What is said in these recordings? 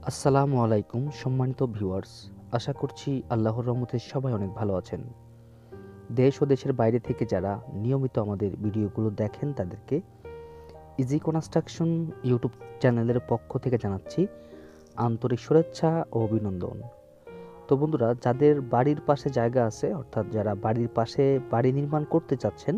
আসসালামু আলাইকুম সম্মানিত ভিউয়ার্স। আশা করছি আল্লাহর রহমতে সবাই অনেক ভালো আছেন। দেশ ও দেশের বাইরে থেকে যারা নিয়মিত আমাদের ভিডিওগুলো দেখেন তাদেরকে ইজি কনস্ট্রাকশন ইউটিউব চ্যানেলের পক্ষ থেকে জানাচ্ছি আন্তরিক শুভেচ্ছা ও অভিনন্দন। তো বন্ধুরা, যাদের বাড়ির পাশে জায়গা আছে, অর্থাৎ যারা বাড়ির পাশে বাড়ি নির্মাণ করতে চাচ্ছেন,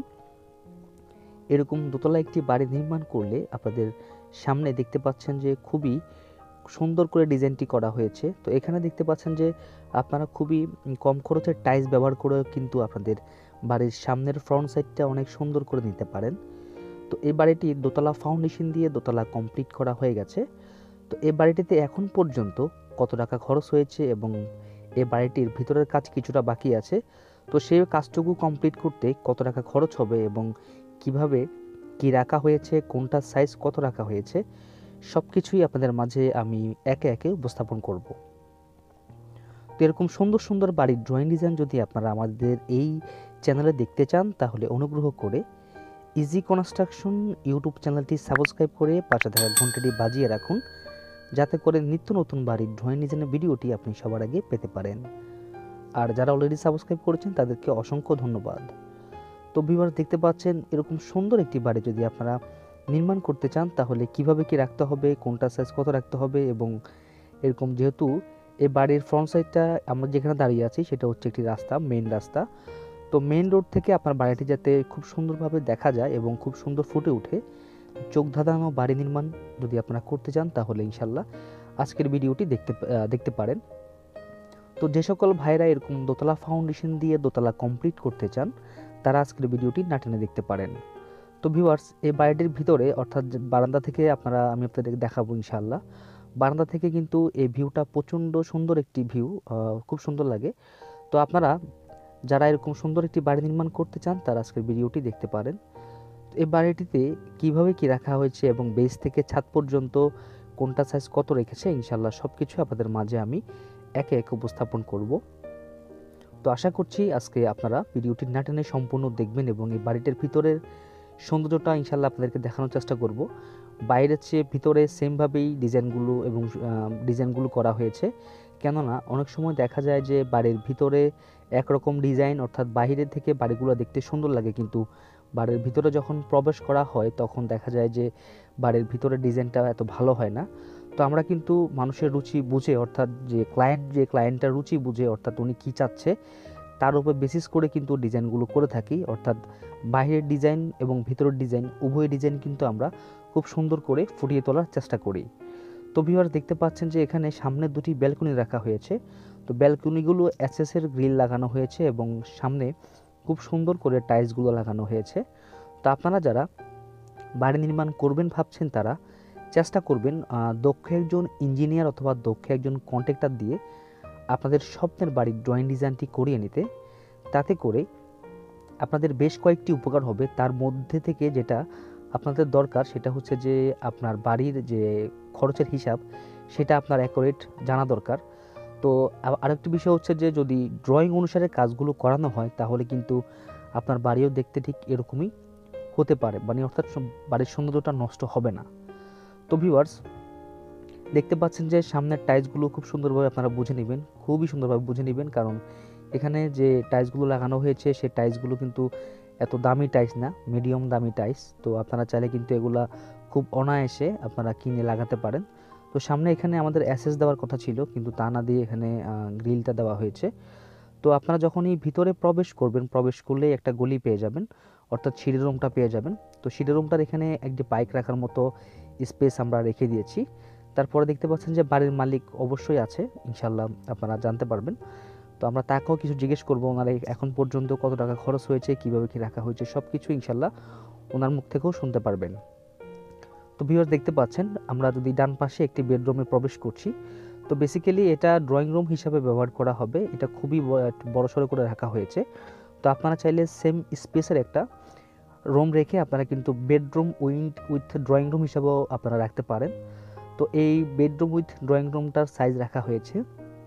এরকম দোতলা একটি বাড়ি নির্মাণ করলে আপনাদের সামনে দেখতে পাচ্ছেন যে খুবই সুন্দর করে ডিজাইনটি করা হয়েছে। তো এখানে দেখতে পাচ্ছেন যে আপনারা খুবই কম খরচের টাইলস ব্যবহার করে কিন্তু আপনাদের বাড়ির সামনের ফ্রন্ট সাইডটা অনেক সুন্দর করে নিতে পারেন। তো এই বাড়িটি দোতলা ফাউন্ডেশন দিয়ে দোতলা কমপ্লিট করা হয়ে গেছে। তো এই বাড়িটিতে এখন পর্যন্ত কত টাকা খরচ হয়েছে এবং এই বাড়িটির ভিতরের কাজ কিছুটা বাকি আছে, তো সেই কাজটুকু কমপ্লিট করতে কত টাকা খরচ হবে এবং কিভাবে কি রাখা হয়েছে, কোনটা সাইজ কত রাখা হয়েছে, সব কিছুই আপনাদের মাঝে আমি একে একে উপস্থাপন করব। তো এরকম সুন্দর সুন্দর বাড়ির ড্রয়িং ডিজাইন যদি আপনারা আমাদের এই চ্যানেলে দেখতে চান, তাহলে অনুগ্রহ করে ইজি কনস্ট্রাকশন ইউটিউব চ্যানেলটি সাবস্ক্রাইব করে পাশে থাকা ঘন্টাটি বাজিয়ে রাখুন, যাতে করে নিত্য নতুন বাড়ির ড্রয়িং ডিজাইনের ভিডিওটি আপনি সবার আগে পেতে পারেন। আর যারা অলরেডি সাবস্ক্রাইব করেছেন তাদেরকে অসংখ্য ধন্যবাদ। তো ভিউয়ার্স, দেখতে পাচ্ছেন এরকম সুন্দর একটি বাড়ি যদি আপনারা নির্মাণ করতে চান, তাহলে কিভাবে কি রাখতে হবে, কোনটা সাইজ কত রাখতে হবে, এবং এরকম যেহেতু এই বাড়ির ফ্রন্ট সাইডটা আমরা যেখানে দাঁড়িয়ে আছি সেটা হচ্ছে একটি রাস্তা, মেইন রাস্তা। তো মেইন রোড থেকে আপনার বাড়িটি যাতে খুব সুন্দরভাবে দেখা যায় এবং খুব সুন্দর ফুটে ওঠে, চোখ ধাঁধানো বাড়ি নির্মাণ যদি আপনারা করতে চান, তাহলে ইনশাল্লাহ আজকের ভিডিওটি দেখতে পারেন। তো যে সকল ভাইরা এরকম দোতলা ফাউন্ডেশন দিয়ে দোতলা কমপ্লিট করতে চান, তারা আজকের ভিডিওটি না টেনে দেখতে পারেন। তো ভিউয়ার্স, এই বাড়িটির ভিতরে অর্থাৎ বারান্দা থেকে আমি আপনাদের দেখাবো ইনশাআল্লাহ। বারান্দা থেকে কিন্তু এই ভিউটা প্রচণ্ড সুন্দর একটি ভিউ, খুব সুন্দর লাগে। তো আপনারা যারা এরকম সুন্দর একটি বাড়ি নির্মাণ করতে চান, তারা আজকের ভিডিওটি দেখতে পারেন। এই বাড়িটিতে কিভাবে কি রাখা হয়েছে এবং বেস থেকে ছাদ পর্যন্ত কোনটা সাইজ কত রেখেছে, ইনশাআল্লাহ সব কিছু আপনাদের মাঝে আমি একে একে উপস্থাপন করব। তো আশা করছি আজকে আপনারা ভিডিওটি না টেনে সম্পূর্ণ দেখবেন এবং এই বাড়িটির ভিতরের সৌন্দর্যটা ইনশাল্লাহ আপনাদেরকে দেখানোর চেষ্টা করব। বাইরের চেয়ে ভিতরে সেমভাবেই ডিজাইনগুলো করা হয়েছে। কেননা অনেক সময় দেখা যায় যে বাড়ির ভিতরে একরকম ডিজাইন, অর্থাৎ বাইরের থেকে বাড়িগুলো দেখতে সুন্দর লাগে, কিন্তু বাড়ির ভিতরে যখন প্রবেশ করা হয় তখন দেখা যায় যে বাড়ির ভিতরের ডিজাইনটা এত ভালো হয় না। তো আমরা কিন্তু মানুষের রুচি বুঝে, অর্থাৎ যে ক্লায়েন্টের রুচি বুঝে, অর্থাৎ উনি কী চাচ্ছে তার উপর বেসিস করে কিন্তু ডিজাইনগুলো করে থাকি। অর্থাৎ বাইরের ডিজাইন এবং ভিতরের ডিজাইন উভয় ডিজাইন কিন্তু আমরা খুব সুন্দর করে ফুটিয়ে তোলার চেষ্টা করি। তো ভিউয়ার, দেখতে পাচ্ছেন যে এখানে সামনে দুটি ব্যালকনি রাখা হয়েছে। তো ব্যালকনিগুলো এসএসের গ্রিল লাগানো হয়েছে এবং সামনে খুব সুন্দর করে টাইলসগুলো লাগানো হয়েছে। তো আপনারা যারা বাড়ি নির্মাণ করবেন ভাবছেন, তারা চেষ্টা করবেন দক্ষ একজন ইঞ্জিনিয়ার অথবা দক্ষ একজন কন্ট্রাক্টর দিয়ে আপনাদের স্বপ্নের বাড়ির ড্রয়িং ডিজাইনটি করিয়ে নিতে। তাতে করে আপনাদের বেশ কয়েকটি উপকার হবে। তার মধ্যে থেকে যেটা আপনাদের দরকার সেটা হচ্ছে যে আপনার বাড়ির যে খরচের হিসাব, সেটা আপনার অ্যাকুরেট জানা দরকার। তো আরেকটি বিষয় হচ্ছে যে যদি ড্রয়িং অনুসারে কাজগুলো করানো হয়, তাহলে কিন্তু আপনার বাড়িও দেখতে ঠিক এরকমই হতে পারে, মানে অর্থাৎ বাড়ির সৌন্দর্যটা নষ্ট হবে না। তো ভিউয়ার্স, দেখতে পাচ্ছেন যে সামনের টাইলসগুলো খুব সুন্দরভাবে আপনারা বুঝে নেবেন, খুবই সুন্দরভাবে বুঝে নেবেন, কারণ এখানে যে টাইলসগুলো লাগানো হয়েছে সেই টাইলসগুলো কিন্তু এত দামি টাইলস না, মিডিয়াম দামি টাইলস। তো আপনারা চাইলে কিন্তু এগুলা খুব অনায়াসে আপনারা কিনে লাগাতে পারেন। তো সামনে এখানে আমাদের অ্যাসেস দেওয়ার কথা ছিল, কিন্তু তা না দিয়ে এখানে গ্রিলটা দেওয়া হয়েছে। তো আপনারা যখনই ভিতরে প্রবেশ করবেন, প্রবেশ করলেই একটা গলি পেয়ে যাবেন, অর্থাৎ সিঁড়ি রুমটা পেয়ে যাবেন। তো সিঁড়ি রুমটার এখানে একটি বাইক রাখার মতো স্পেস আমরা রেখে দিয়েছি। তারপরে দেখতে পাচ্ছেন যে বাড়ির মালিক অবশ্যই আছে, ইনশাল্লাহ আপনারা জানতে পারবেন। তো আমরা তাকেও কিছু জিজ্ঞেস করবো, ওনার এখন পর্যন্ত কত টাকা খরচ হয়েছে, কীভাবে কী রাখা হয়েছে, সব কিছু ইনশাল্লাহ ওনার মুখ থেকেও শুনতে পারবেন। তো ভিউয়ার্স, দেখতে পাচ্ছেন আমরা যদি ডান পাশে একটি বেডরুমে প্রবেশ করছি, তো বেসিক্যালি এটা ড্রয়িং রুম হিসাবে ব্যবহার করা হবে। এটা খুবই বড়সড় করে রাখা হয়েছে। তো আপনারা চাইলে সেম স্পেসের একটা রুম রেখে আপনারা কিন্তু বেডরুম উইথ ড্রয়িং রুম হিসাবেও আপনারা রাখতে পারেন। তো এই বেডরুম উইথ ড্রয়িং রুমটার সাইজ রাখা হয়েছে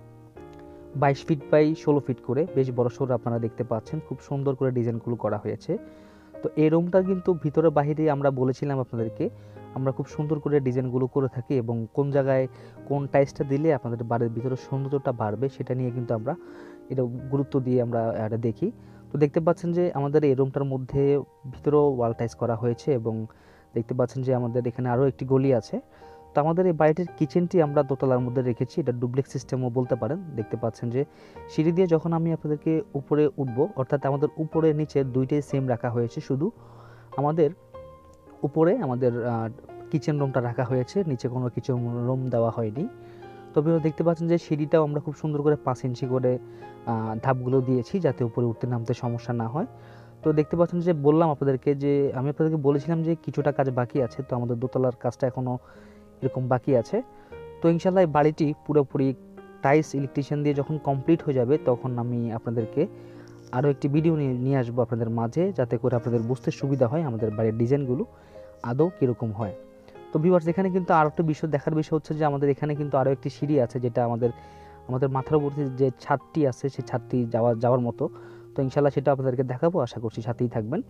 22 ফিট বাই 16 ফিট করে, বেশ বড়সড় আপনারা দেখতে পাচ্ছেন, খুব সুন্দর করে ডিজাইনগুলো করা হয়েছে। তো এই রুমটা কিন্তু ভিতরে বাহিরে আমরা বলেছিলাম আপনাদেরকে আমরা খুব সুন্দর করে ডিজাইনগুলো করে থাকি এবং কোন জায়গায় কোন টাইলসটা দিলে আপনাদের বাড়ির ভিতরে সৌন্দর্যটা বাড়বে সেটা নিয়ে কিন্তু আমরা এটা গুরুত্ব দিয়ে আমরা এটা দেখি। তো দেখতে পাচ্ছেন যে আমাদের এই রুমটার মধ্যে ভিতরেও ওয়াল টাইলস করা হয়েছে এবং দেখতে পাচ্ছেন যে আমাদের এখানে আরও একটি গলি আছে। তো আমাদের এই বাড়িটির কিচেনটি আমরা দোতলার মধ্যে রেখেছি, এটা ডুপ্লেক্স সিস্টেমও বলতে পারেন। দেখতে পাচ্ছেন যে সিঁড়ি দিয়ে যখন আমি আপনাদেরকে উপরে উঠবো, অর্থাৎ আমাদের উপরে নিচে দুইটাই সেম রাখা হয়েছে, শুধু আমাদের উপরে আমাদের কিচেন রুমটা রাখা হয়েছে, নিচে কোনো কিচেন রুম দেওয়া হয়নি। তবে দেখতে পাচ্ছেন যে সিঁড়িটাও আমরা খুব সুন্দর করে 5 ইঞ্চি করে ধাপগুলো দিয়েছি যাতে উপরে উঠতে নামতে সমস্যা না হয়। তো দেখতে পাচ্ছেন যে বললাম আপনাদেরকে যে আমি আপনাদেরকে বলেছিলাম যে কিছুটা কাজ বাকি আছে, তো আমাদের দোতলার কাজটা এখনও এরকম বাকি আছে। তো ইনশাল্লাহ এই বাড়িটি পুরোপুরি টাইলস ইলেকট্রিশিয়ান দিয়ে যখন কমপ্লিট হয়ে যাবে তখন আমি আপনাদেরকে আরও একটি ভিডিও নিয়ে আসবো আপনাদের মাঝে, যাতে করে আপনাদের বুঝতে সুবিধা হয় আমাদের বাড়ির ডিজাইনগুলো আদৌ কীরকম হয়। তো ভিউয়ার্স, এখানে কিন্তু আরও একটা বিষয় দেখার বিষয় হচ্ছে যে আমাদের এখানে কিন্তু আরও একটি সিঁড়ি আছে, যেটা আমাদের মাথার উপর যে ছাদটি আছে সেই ছাদটি যাওয়ার মতো। তো ইনশাল্লাহ সেটা আপনাদেরকে দেখাবো, আশা করছি সাথেই থাকবেন।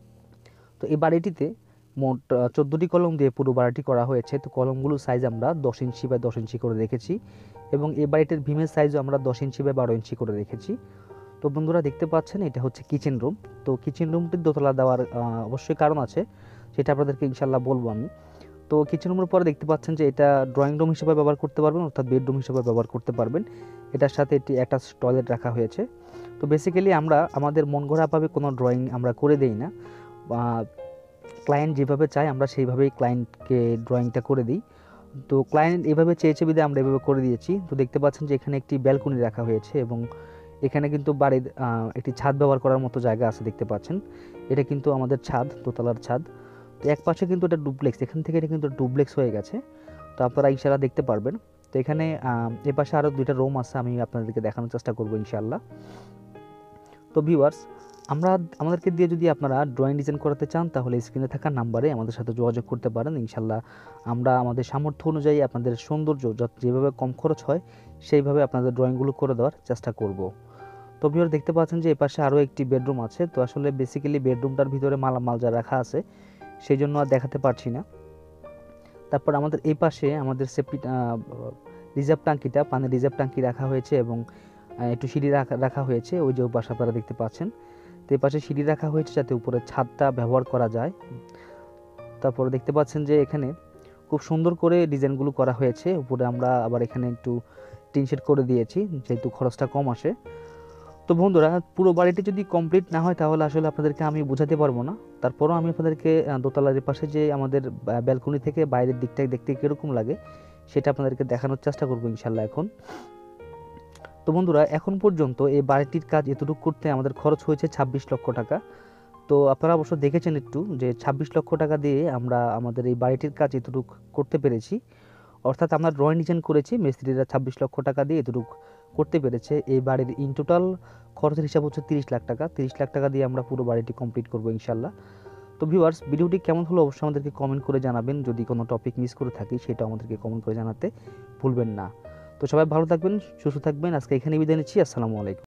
তো এই বাড়িটিতে মোট 14টি কলম দিয়ে পুরো বাড়িটি করা হয়েছে। তো কলমগুলোর সাইজ আমরা 10 ইঞ্চি বাই 10 ইঞ্চি করে রেখেছি এবং এই বাড়িটির ভীমের সাইজও আমরা 10 ইঞ্চি বাই 12 ইঞ্চি করে রেখেছি। তো বন্ধুরা দেখতে পাচ্ছেন এটা হচ্ছে কিচেন রুম। তো কিচেন রুমটির দোতলা দেওয়ার অবশ্যই কারণ আছে, সেটা আপনাদেরকে ইনশাল্লাহ বলবো আমি। তো কিচেন রুমের পরে দেখতে পাচ্ছেন যে এটা ড্রয়িং রুম হিসেবে ব্যবহার করতে পারবেন, অর্থাৎ বেডরুম হিসেবে ব্যবহার করতে পারবেন। এটার সাথে একটি অ্যাটাচ টয়লেট রাখা হয়েছে। তো বেসিক্যালি আমরা আমাদের মন গড়াভাবে কোনো ড্রয়িং আমরা করে দেই না, ক্লায়েন্ট যেভাবে চায় আমরা সেইভাবেই ক্লায়েন্টকে ড্রয়িংটা করে দিই। তো ক্লায়েন্ট এভাবে চেয়েছে বিধে আমরা এভাবে করে দিয়েছি। তো দেখতে পাচ্ছেন যে এখানে একটি ব্যালকনি রাখা হয়েছে এবং এখানে কিন্তু বাড়ির একটি ছাদ ব্যবহার করার মতো জায়গা আছে, দেখতে পাচ্ছেন। এটা কিন্তু আমাদের ছাদ, দোতলার ছাদ। তো এক পাশে কিন্তু এটা ডুপ্লেক্স, এখান থেকে এটা কিন্তু ডুপ্লেক্স হয়ে গেছে। তো আপনারা ইনশাল্লাহ দেখতে পারবেন। তো এখানে এ পাশে আরও 2টা রুম আছে, আমি আপনাদেরকে দেখানোর চেষ্টা করবো ইনশাল্লাহ। তো ভিউয়ার্স, আমাদেরকে দিয়ে যদি আপনারা ড্রয়িং ডিজাইন করাতে চান তাহলে স্ক্রিনে থাকা নাম্বারে আমাদের সাথে যোগাযোগ করতে পারেন। ইনশাল্লাহ আমরা আমাদের সামর্থ্য অনুযায়ী আপনাদের সৌন্দর্য যেভাবে কম খরচ হয় সেইভাবে আপনাদের ড্রয়িংগুলো করে দেওয়ার চেষ্টা করব। তো ভিউয়ার দেখতে পাচ্ছেন যে এই পাশে আরও একটি বেডরুম আছে। তো আসলে বেসিক্যালি বেডরুমটার ভিতরে মালামাল যা রাখা আছে সেই জন্য আর দেখাতে পারছি না। তারপর আমাদের এই পাশে আমাদের সেফটি রিজার্ভ ট্যাঙ্কিটা, পানির রিজার্ভ ট্যাঙ্কি রাখা হয়েছে এবং একটু সিঁড়ি রাখা হয়েছে, ওই যে পাশে আপনারা দেখতে পাচ্ছেন। তো এই পাশে সিঁড়ি রাখা হয়েছে যাতে উপরে ছাদটা ব্যবহার করা যায়। তারপর দেখতে পাচ্ছেন যে এখানে খুব সুন্দর করে ডিজাইনগুলো করা হয়েছে। উপরে আমরা আবার এখানে একটু টিন শেড করে দিয়েছি যেহেতু খরচটা কম আসে। তো বন্ধুরা, পুরো বাড়িটি যদি কমপ্লিট না হয় তাহলে আসলে আপনাদেরকে আমি বোঝাতে পারবো না। তারপরও আমি আপনাদেরকে দোতলার পাশে যে আমাদের ব্যালকনি থেকে বাইরের দিকটা দেখতে কীরকম লাগে সেটা আপনাদেরকে দেখানোর চেষ্টা করবো ইনশাল্লাহ এখন। তো বন্ধুরা, এখন পর্যন্ত এই বাড়িটির কাজ এতটুকু করতে আমাদের খরচ হয়েছে 26 লক্ষ টাকা। তো আপনারা অবশ্য দেখেছেন একটু যে 26 লক্ষ টাকা দিয়ে আমরা আমাদের এই বাড়িটির কাজ এতটুকু করতে পেরেছি। অর্থাৎ আমরা ড্রয়িং ডিজাইন করেছি, মিস্ত্রিরা 26 লক্ষ টাকা দিয়ে এতটুকু করতে পেরেছে। এই বাড়ির ইন টোটাল খরচের হিসাব হচ্ছে 30 লাখ টাকা। 30 লাখ টাকা দিয়ে আমরা পুরো বাড়িটি কমপ্লিট করবো ইনশাল্লাহ। তো ভিউয়ার্স, ভিডিওটি কেমন হলো অবশ্যই আমাদেরকে কমেন্ট করে জানাবেন। যদি কোনো টপিক মিস করে থাকি সেটা আমাদেরকে কমেন্ট করে জানাতে ভুলবেন না। তো সবাই ভালো থাকবেন, সুস্থ থাকবেন। আজকে এখানে বিদায় নিচ্ছি। আসসালামু আলাইকুম।